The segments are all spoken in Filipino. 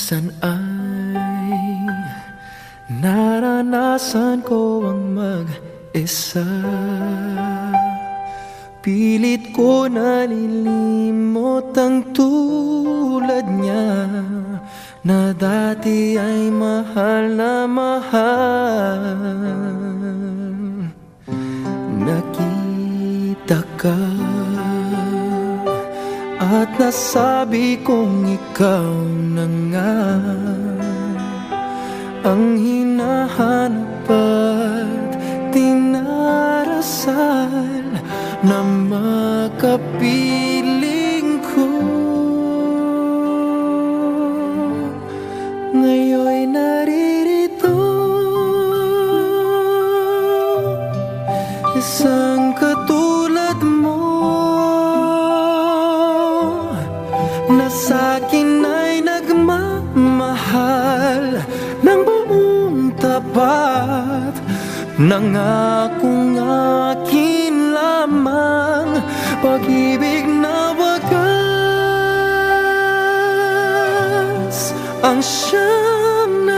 minsan ay naranasan ko ang mag-isa. Pilit ko nalilimot ang tulad niya na dati ay mahal na mahal. Nakita ka at nasabi kong ikaw na nga ang hinahanap at tinarasal na makapiling ko. Ngayon'y naririto, isang katulad mo na sa'kin ay nagmamahal ng buong tapat. Nangakong akin lamang pag-ibig na wagas ang siyang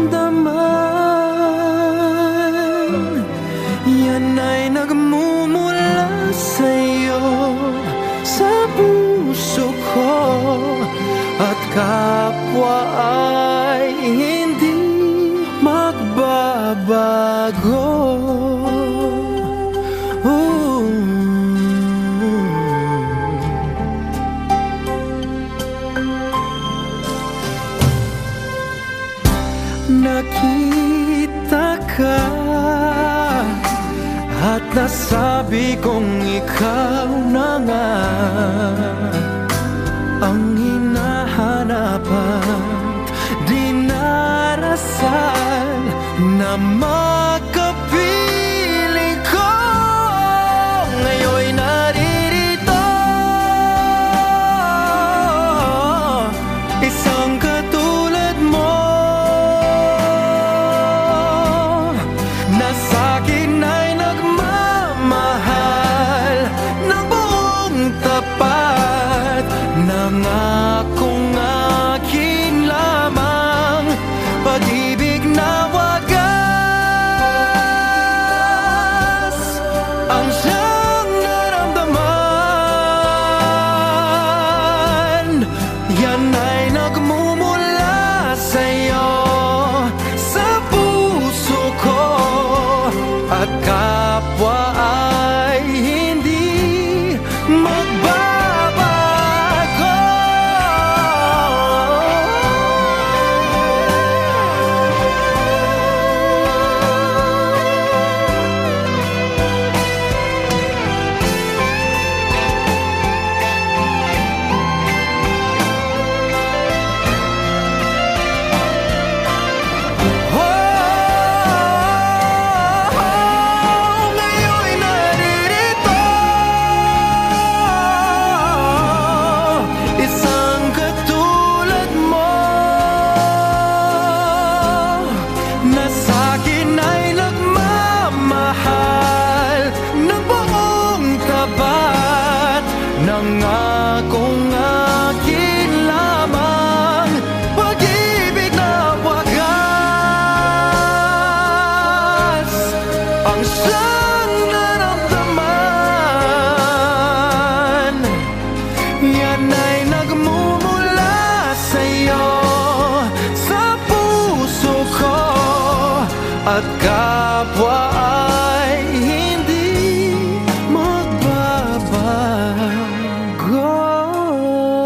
naramdaman. Yan ay nagmumula sa'yo, sa puso ko, at kapwa ay hindi magbabago. Nakita ka at nasabi kong ikaw na nga ang hinahanap at dinarasal na makapiling ko. Ngayon'y naririto, isang katulad mo na sa'kin ay nagmamahal ng buong tapat. Nangakong akin lamang pag-ibig na wagas ang siyang naramdaman. Yan ay nagmumula sa'yo, sa puso ko, at kapwa ay hindi magbabago. Ngayon'y naririto, isang katulad mo na sa'kin ay nagmamahal ng buong tapat. Nangakong akin lamang pag-ibig na wagas ang siyang naramdaman. Yan ay nagmumula sa'yo, sa puso ko, at kapwa ay hindi magbabago.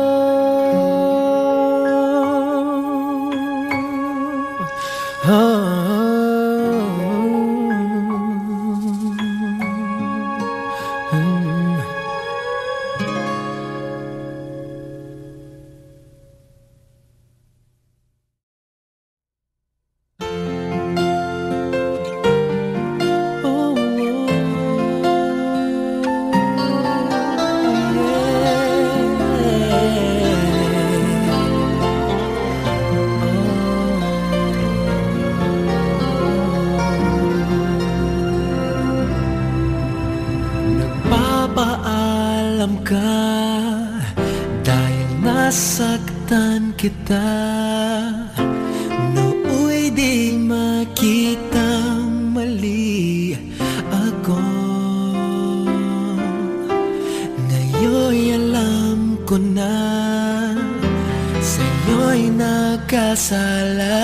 kita, nooy di makitang mali ako. Ngayon'y alam ko na sa'yo'y nagkasala.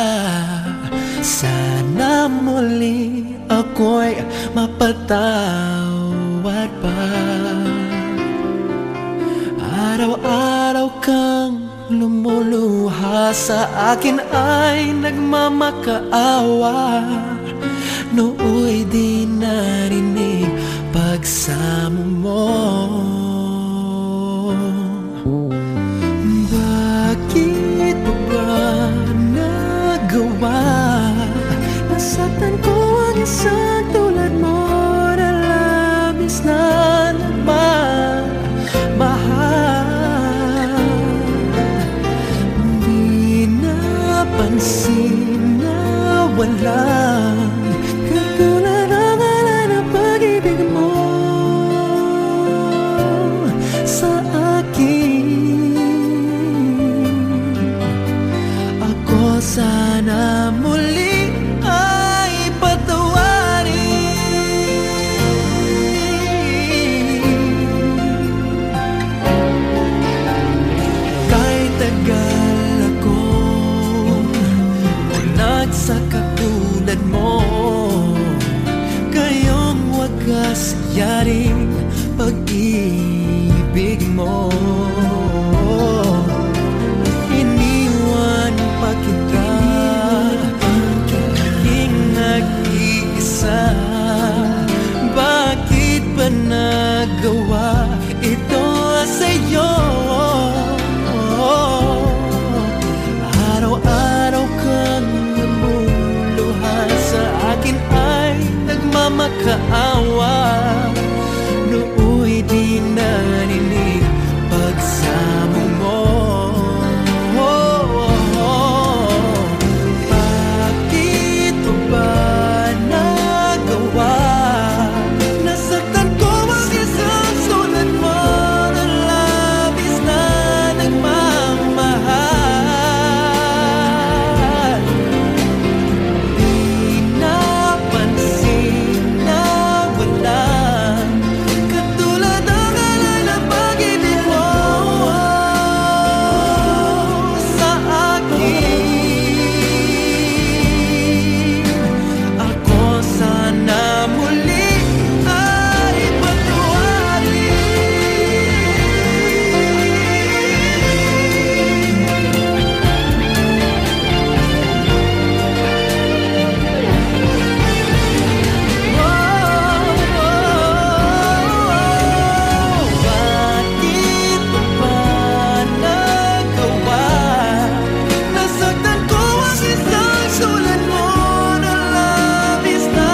Sana muli ako'y mapatawad pa. Araw-araw kang lumuluha sa akin ay nagmamakaawa. Nooy di narinig pagsamo mo. Bakit mo ba nagawa? Nasaktan ko ang isang tulad mo na labis na nagmamahal. Di napansin na walang katulad ang ngalan ng pag-ibig mo sa akin. Ako sana muli ay patawarin. Kahit tagal ako ulag sa katulad mo, kayong wagas yaring pag-ibig mo. Iniwan pa kita, naging nag-iisa. Bakit ba nagawa ito sa'yo? Araw-araw kang lumuluhan sa akin ay nagmamakaawa. Nooy di narinig pagsamo mo. Bakit mo ba nagawa? Nasaktan ko ang isang sulat mo na labis na nagmamahal. Di napansin na walang katulad ang alay ng pag-ibig mo sa akin. Ako sana muli ay bakit mo ba nagawa? Nasaktan ko ang isang sulat mo na labis na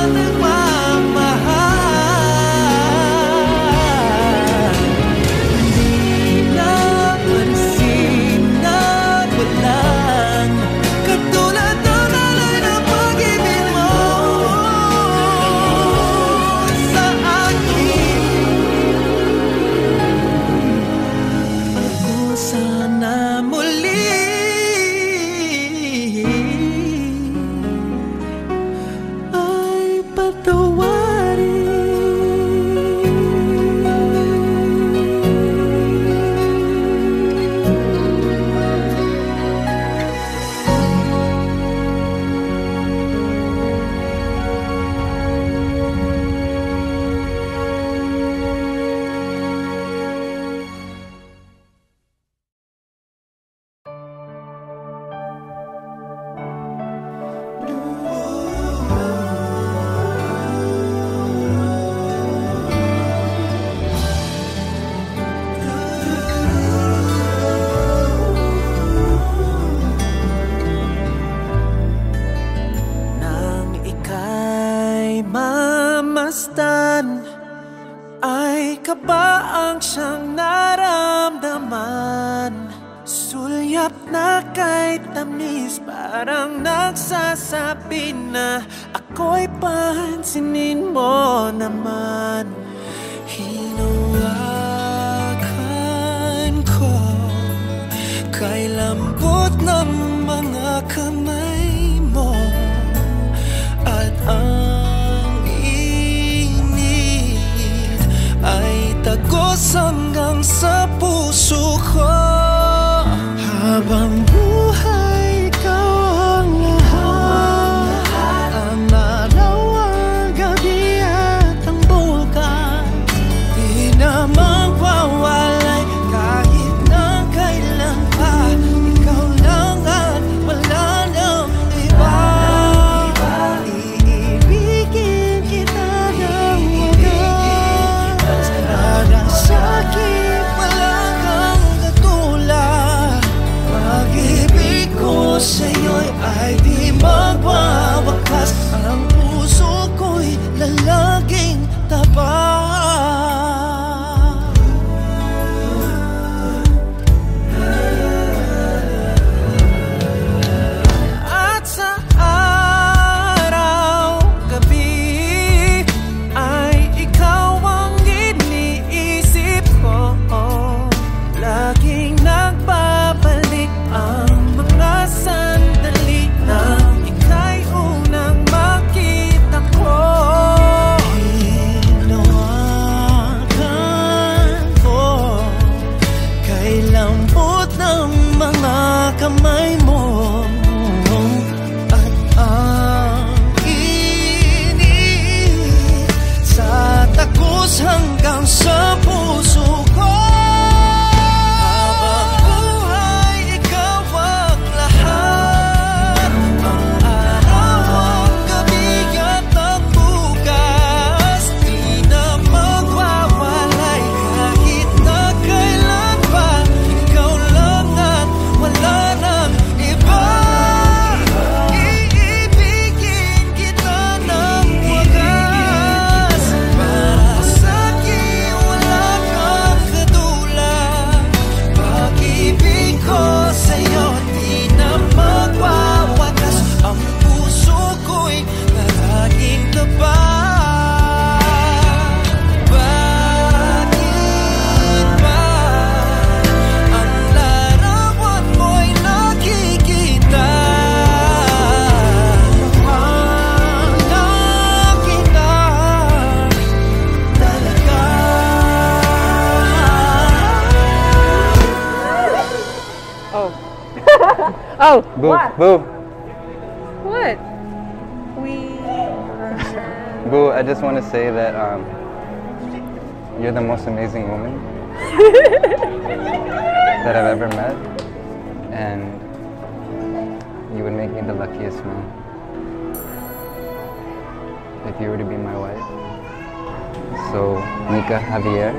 nagmamahal. Di napansin na walang katulad ng alay ng pag-ibig mo sa akin. Ako sana muli ay patawarin. Nang ika'y mamasdan, ay kaba ang siyang naramdaman. Sulyap na kay tamis, parang nagsasabi na ako'y pansinin mo naman. Hinawakan ko, kailan tagos hanggang sa puso ko. Habang buhay, ikaw ang lahat. Ang araw, ang gabi at ang bukas, di na magwawalay kahit na kailan pa. Ikaw lang at wala nang iba. Iibigin kita ng wagas. Para sa'kin wala kang katulad. Pag-ibig ko sa'yo'y ay di magwawakas. Ang puso ko'y lalaging tapat. At sa araw, gabi, ay ikaw ang iniisip ko. Laging nagbabalik ang mga sandali na ika'y unang makita ko. Hinawakan ko kay lambot ng mga kamay mo. At ang init sa tagos hanggang sa puso ko. Habang buhay, ikaw ang lahat. Ang araw, ang gabi at ang bukas, di na magwawalay kahit na kailan pa. Ikaw lang at wala nang iba. Iibigin kita ng wagas. Para sa'kin wala kang katulad. Pag-ibig ko sa'yo di na magwawakas. Ang puso ko'y laging tapat. Bakit ba ang larawan mo'y nakikita? Mahal na kita talaga. Oh, Boo, what? boo, What? We boo. I just want to say that you're the most amazing woman that I've ever met, and you would make me the luckiest man if you were to be my wife. So, Nika Javier.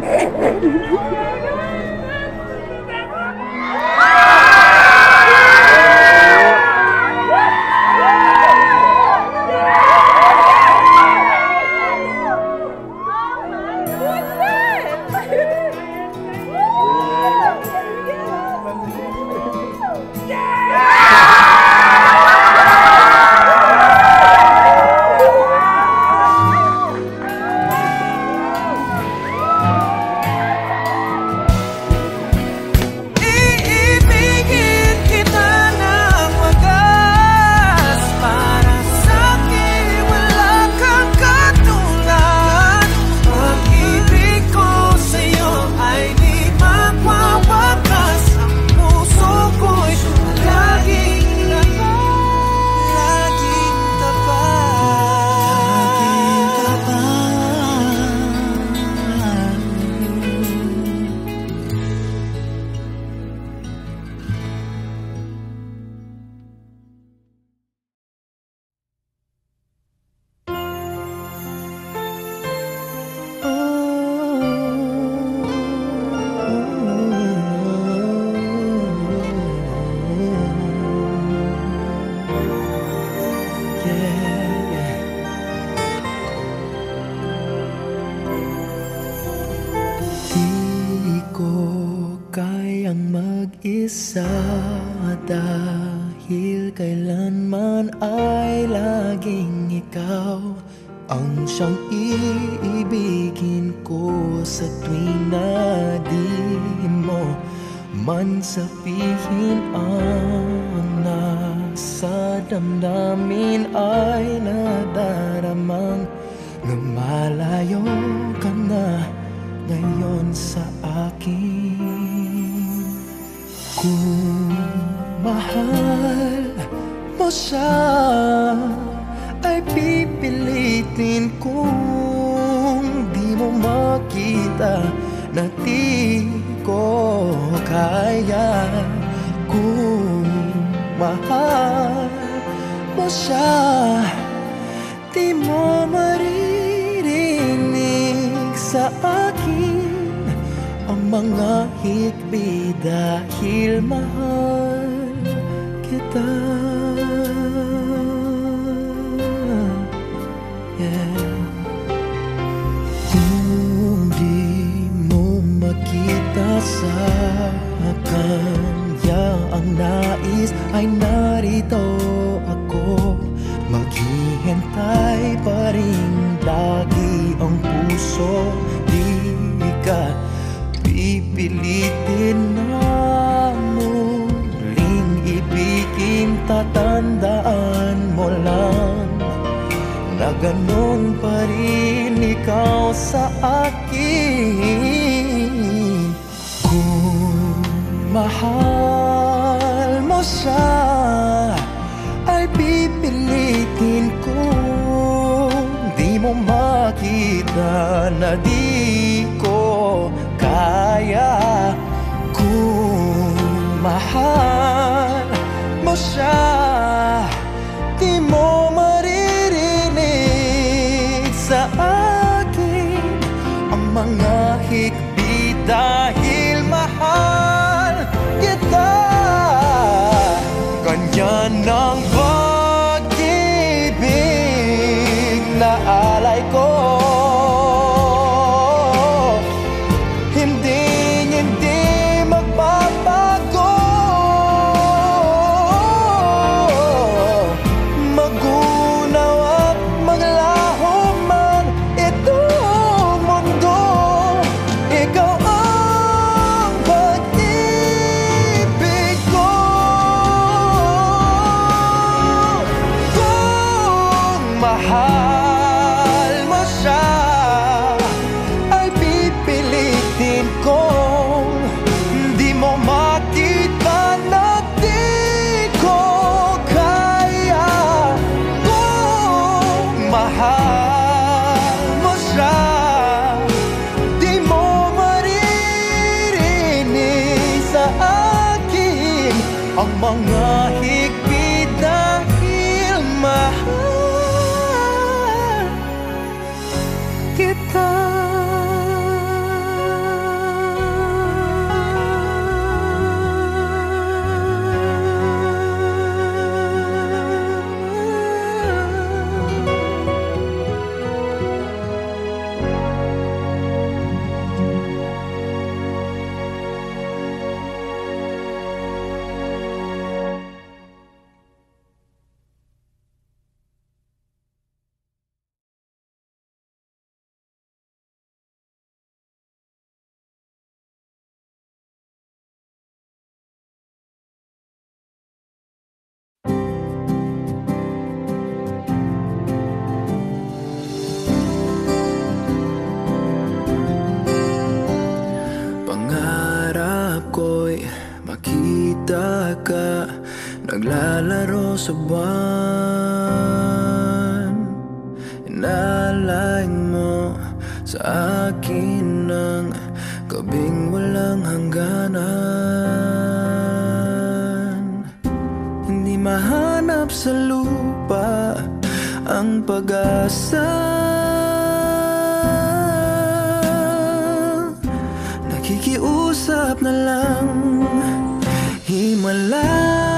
Iibigin kita ng wagas. Para sa'kin wala kang katulad. Pag-ibig ko sa'yo ay di magwawakas. Ang puso ko'y laging tapat. Laging Di ko kayang mag-isa dahil kailanman ay laging ikaw ang siyang iibigin ko sa tuwing na di mo man sabihin ang nasa damdamin ay nadaramang lumalayo ka na ngayon sa akin. Kung mahal mo siya, ay pipilitin kung di mo makita na di ko kaya. Kung mahal mo siya, di mo maririnig sa akin ang mga hikbi dahil mahal kita. Kung di mo makita sa kanya ang nais, ay narito ako. Maghihintay pa rin lagi ang puso. Di ka pipilitin na muling ibigin. Tatandaan mo lang na ganon pa rin ikaw sa akin. Kung mahal mo siya, ay pipilitin kung di mo makita na di ko kaya. Kung mahal mo siya, di mo maririnig sa akin ang mga hikbi dahil mahal kita. Ganyan ang pag-ibig na alay ko. Hindi magbabago. Magunaw at maglaho man itong mundo, ikaw ang pag-ibig ko. Kung mahal mo siya, ay pipilitin kong di mo makita na di ko kaya. Kung mahal mo siya, di mo maririnig sa akin ang mga higpit dahil mahal kita. Pangarap ko'y makita ka naglalaro sa buwan. Inalay mo sa akin ng gabing walang hangganan. Hindi mahanap sa lupa ang pag-asa. Nakikiusap na lang, himala.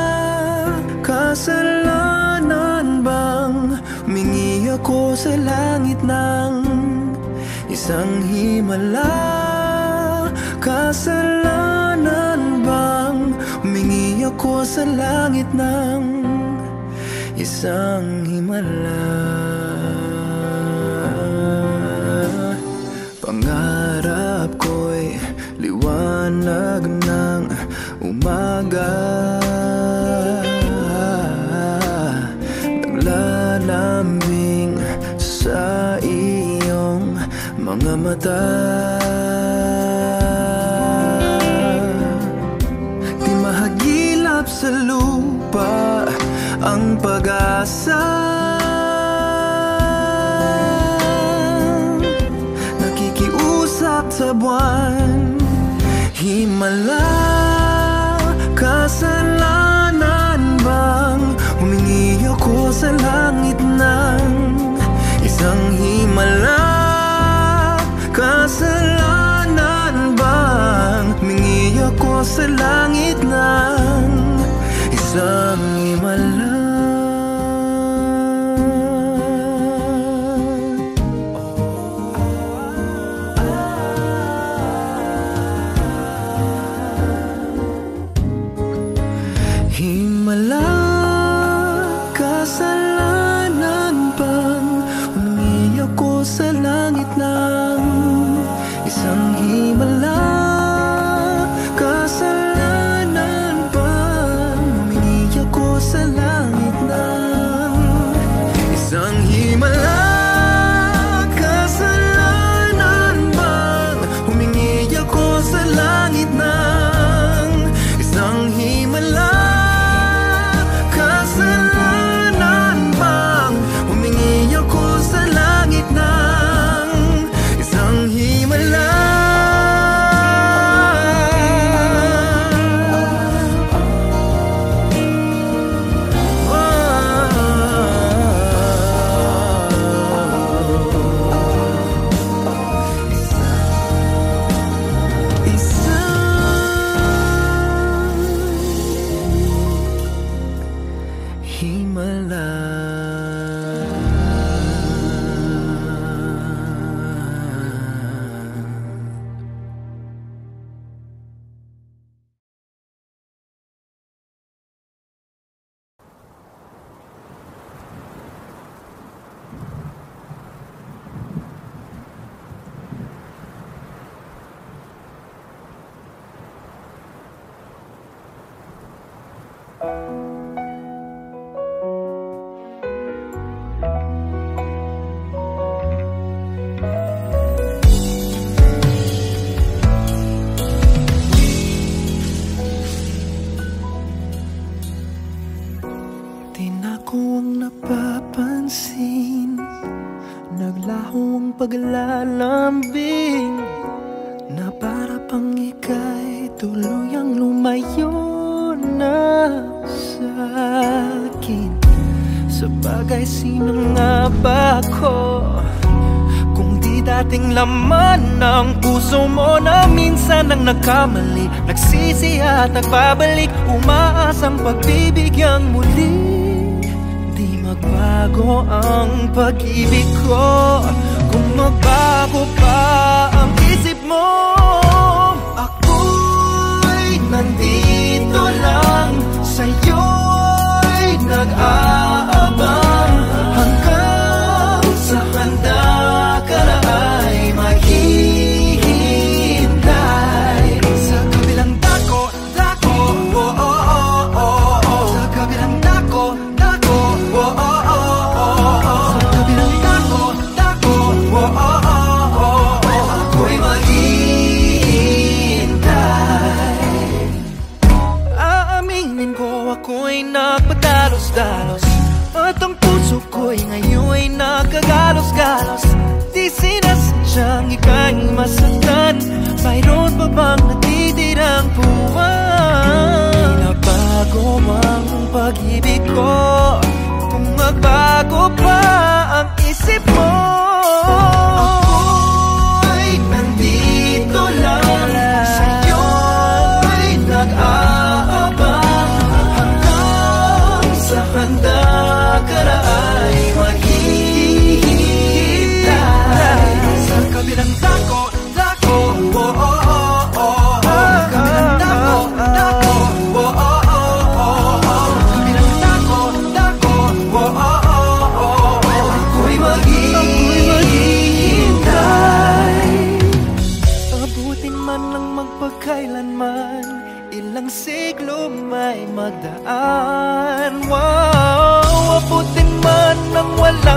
Kasalanan bang humingi ako sa langit ng isang himala? Kasalanan bang humingi ako sa langit ng isang himala? Pangarap ko'y liwanag ng umaga, naglalambing sa iyong mga mata. ang pag-asa. Nakikiusap sa buwan, himala, kasalanan bang humingi ako sa langit ng isang himala? Kasalanan bang humingi ako sa langit ng isang himala? Himala, kasalanan bang humingi ako sa langit ng isang himala? Kasalanan bang humingi ako sa langit ng isang himala? Kasalanan bang humingi ako sa langit ng isang himala? Paglalambing na para pang ika'y tuluyang lumayo na sa akin. Sabagay, sino nga ba ako kung di dating laman ng puso mo na minsan ang nagkamali, nagsisi at nagbabalik, umaasang pagbibigyang muli. Di magbago ang pag-ibig ko kung magbago pa ang isip mo. Ako'y nandito lang, sa'yo'y nag-aabang, hanggang sa handa ka na ay maghihintay. Sa kabilang dako, dako, oh, oh, oh, oh, oh. Sa kabilang dako, dako, oh, oh, oh, oh, oh. Sa kabilang dako, dako, oh, oh, oh, oh, oh. Ako'y maghihintay. Aaminin ko, ako'y nagpadalos-dalos, at ang puso ko'y ngayon'y nagkagalos-galos. Di sinasadyang ika'y masaktan, mayroon pa bang natitirang buwan? Nabago ang pag-ibig ko kung magbago pa ang isip mo. Ako'y nandito lang, sa'yo'y nag-aabang, hanggang sa handa ka na ay maghihintay. Sa kabilang dako, dako, oh, oh, oh, oh, oh. Sa kabilang dako, dako, oh, oh, oh, oh, oh. Sa kabilang dako, dako, oh, oh, oh, oh, oh. Ako'y maghihintay. Abutin man lang magpagkailanman, ilang siglo may magdaan. Wow, abutin man nang wala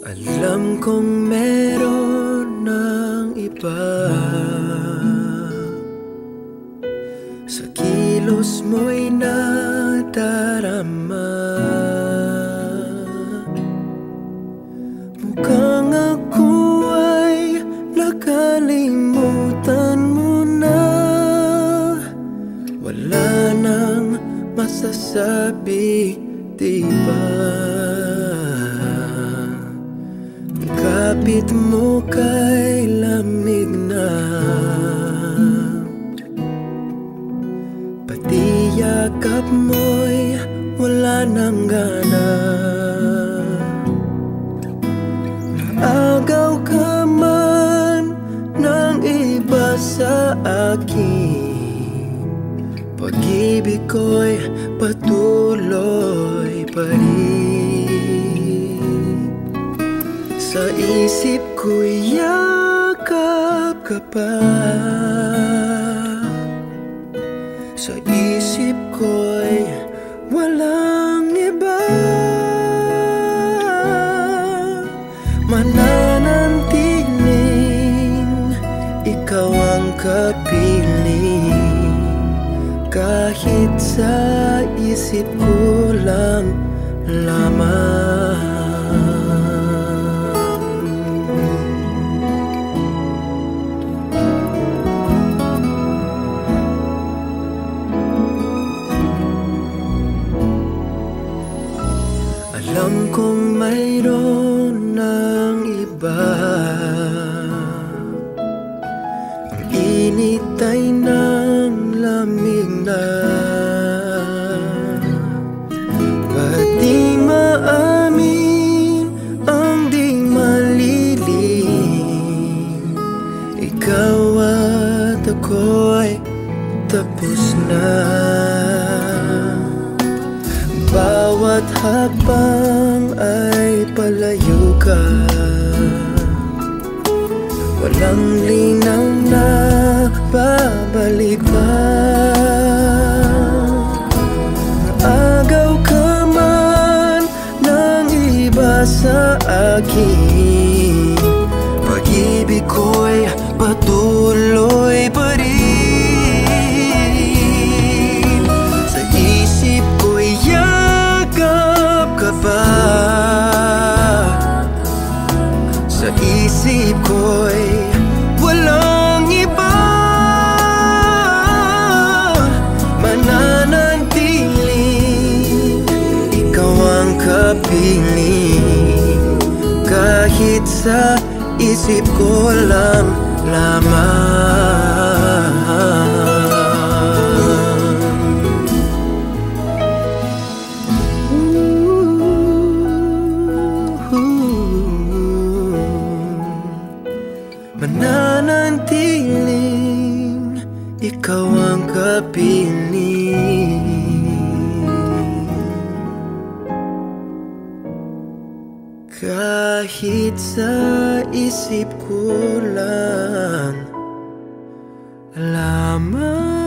Alam kong meron ng iba sa kilos mo'y nadarama. Mukhang ako ay nakalimutan mo na. Wala nang masasabi, diba? Kapit mo kay lamig na, pati yakap mo'y wala nang gana. Maagaw ka man ng iba sa akin, pag-ibig ko'y patuloy pa rin. Sa isip ko'y yakap ka pa, sa isip ko'y walang iba. Mananatiling ikaw ang kapiling, kahit sa isip ko lang lamang. Alam kong mayroon ng iba, ang init ay ng lamig na. Ba't di maamin ang di malilim? Ikaw at ako'y tapos na. Bawat hakbang ay palayo ka, walang linaw na babalik pa. Naagaw ka man ng iba sa akin, pag-ibig ko'y patuloy pa rin. Sa isip ko'y ka ba? Sa isip ko'y walang iba. Mananatiling ikaw ang kapiling, kahit sa isip ko lang lamang. Mananatiling ikaw ang kapiling, kahit sa isip ko lang lamang.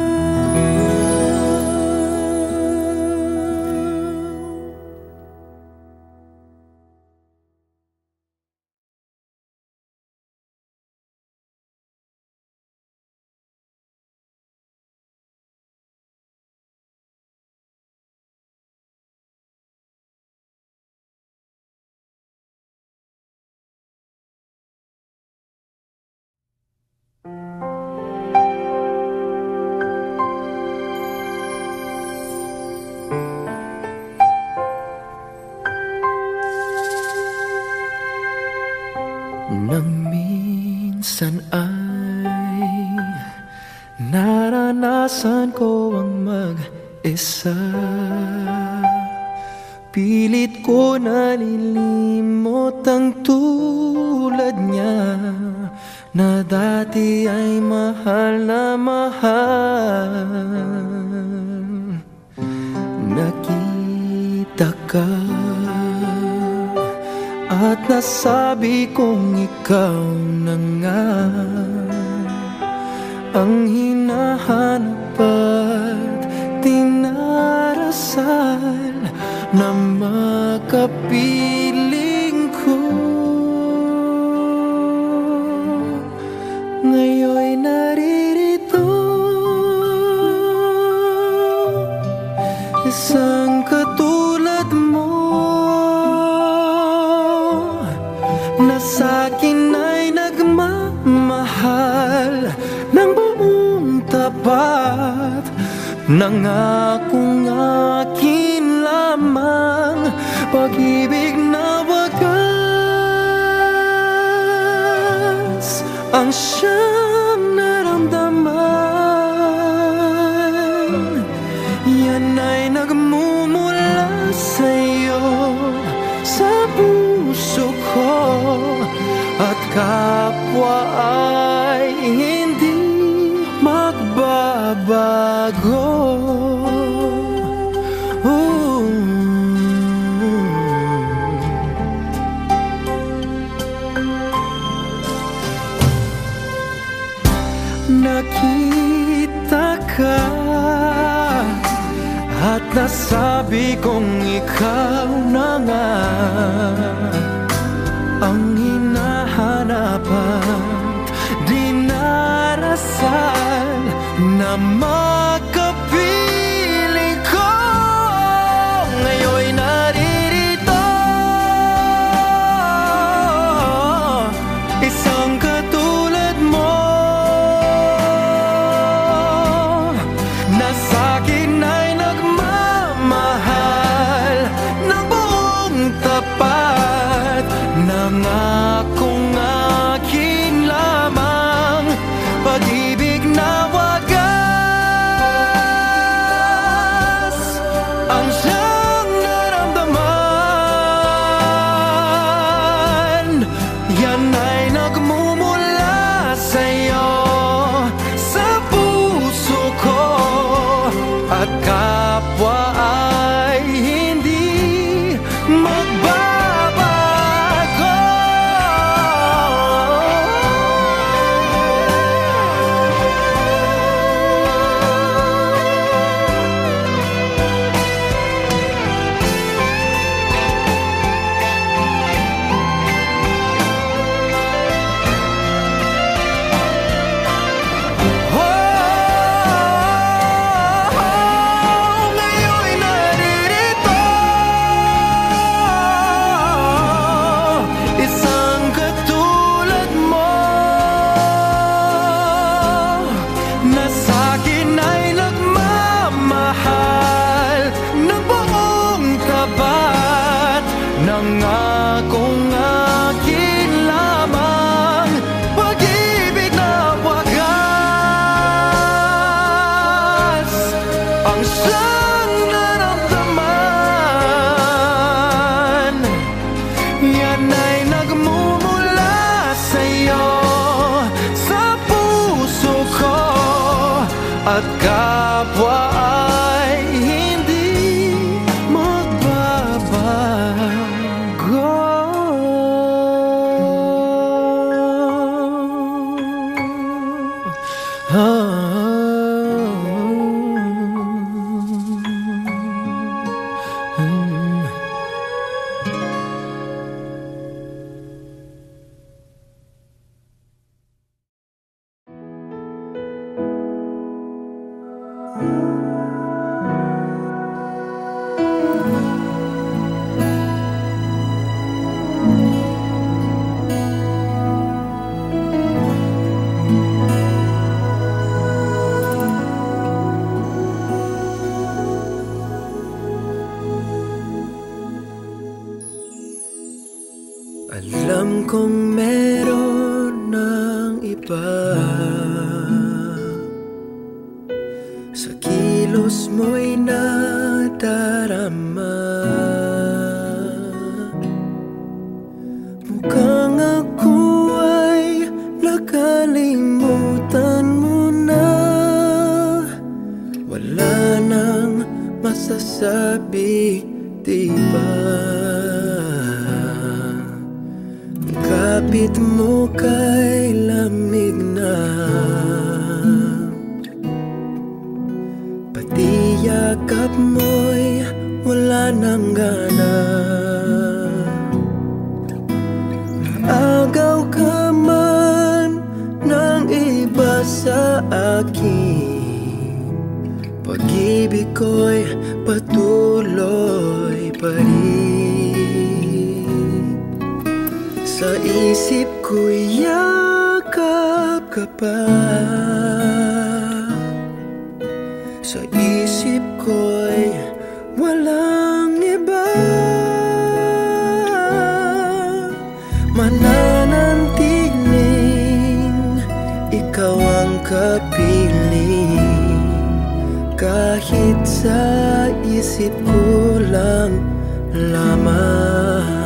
Nang minsan ay naranasan ko ang mag-isa, pilit ko nalilimot ang tulad niya, na dati ay mahal na mahal. Nakita ka at nasabi kong ikaw na nga ang hinahanap at dinarasal na makapiling ko. sa'kin ay nagmamahal ng buong tapat. Nangakong akin lamang pag-ibig na wagas ang siyang naramdaman. Yan ay nagmumula sa'yo, sa puso ko, at kapwa ay hindi magbabago. Nakita ka at nasabi kong ikaw na nga ang hinahanapan. Dinarasal na makapiling ko, ngayon'y naririto, isang katulad mo, na sa'kin ay nagmamahal ng buong tapat. Nangakong akin lamang pag-ibig na wagas ang siyang naramdaman. Yan ay nagmumula sa'yo, sa puso ko, at kapwa ay hindi magbabago. Ngayon'y naririto, isang katulad mo, na sa'kin ay nagmamahal ng buong tapat. Nangakong akin lamang pag-ibig na wagas ang siyang naramdaman. Yan ay nagmumula sa'yo, sa puso ko, at kapwa ay hindi magbabago. Alam kong meron ng iba, sa kilos mo'y nadarama. Mukhang ako ay nakalimutan mo na. Wala nang masasabi, diba? Kapit mo kay lamig na, pati yakap mo'y wala nang gana. Maagaw ka man ng iba sa akin, pag-ibig ko'y patuloy pa rin. Sa isip ko'y yakap ka pa. Sa isip ko'y walang iba. Mananantiling ikaw ang kapiling, kahit sa isip ko lang lamang.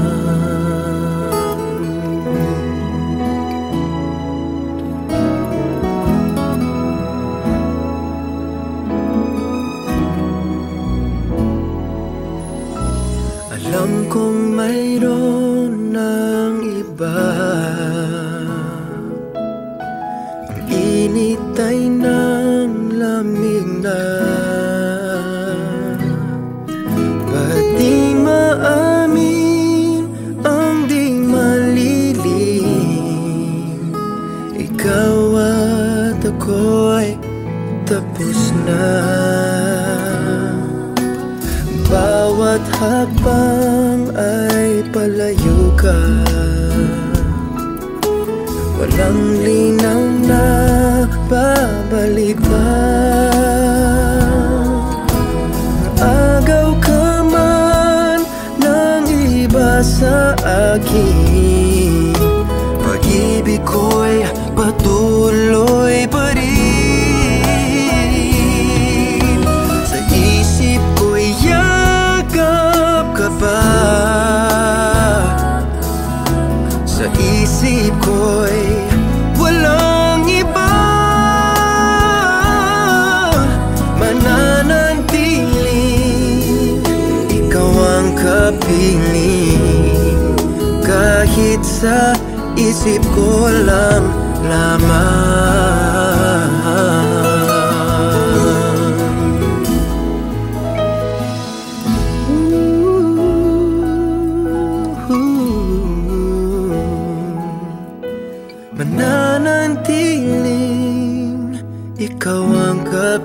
Alam kong mayroon ng iba, ang init ay nang lamig na. Ba't di maamin ang di malilim? Ikaw at ako'y tapos na. Bawat hakbang ay palayo ka, walang linaw na babalik pa. Agaw ka man ng iba sa akin, pag-ibig ko'y patuloy pa rin. Sa isip ko'y ka pa. Sa isip ko'y walang iba. Mananantiling ikaw ang kapiling, kahit sa isip ko lang lamang. Mananantiling ikaw ang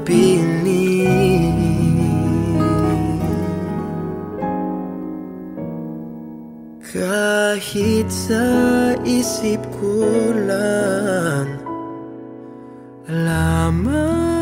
kapiling, kahit sa isip ko lang lamang.